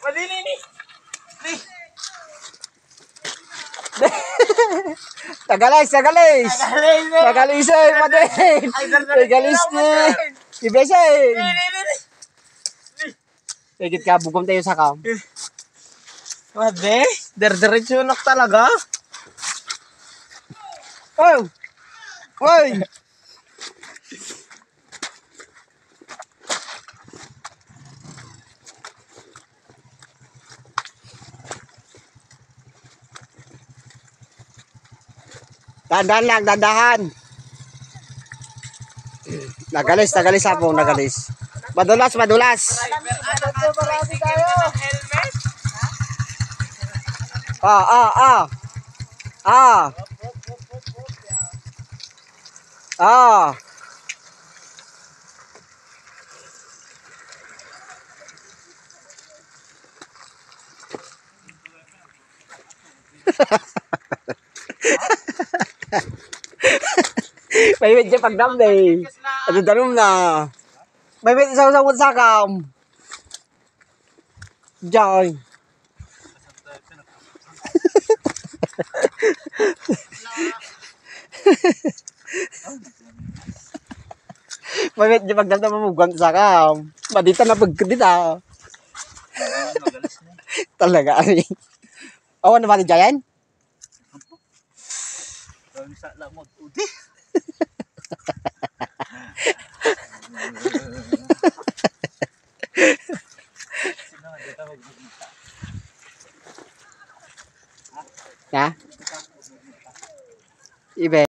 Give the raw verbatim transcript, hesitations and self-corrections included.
Madini ni. Ni. Tagalis, tagalis. Tagalis. Tagalis eh, Madin. Tagalis ni. Ibesa eh. Ni ni ni. Higit ka, bugom tayo sa kam. Made, der-diretso nak talaga. Oh! Oy! Dandan lang, dandahan. Nagalis, nagalis apong, nagalis. Madulas, madulas. Marami tayo. Helmet. Ah, ah, ah. Ah. Ah. May medyo pagdam eh. Ano danom na. May medyo isang-isang sa kam. Diyan. May medyo pagdam na mamugang sa kam. Madita na pagkadita. Talaga ay. Awan na ba ni Jayan? Sa lamot udi. Ya. Ibe.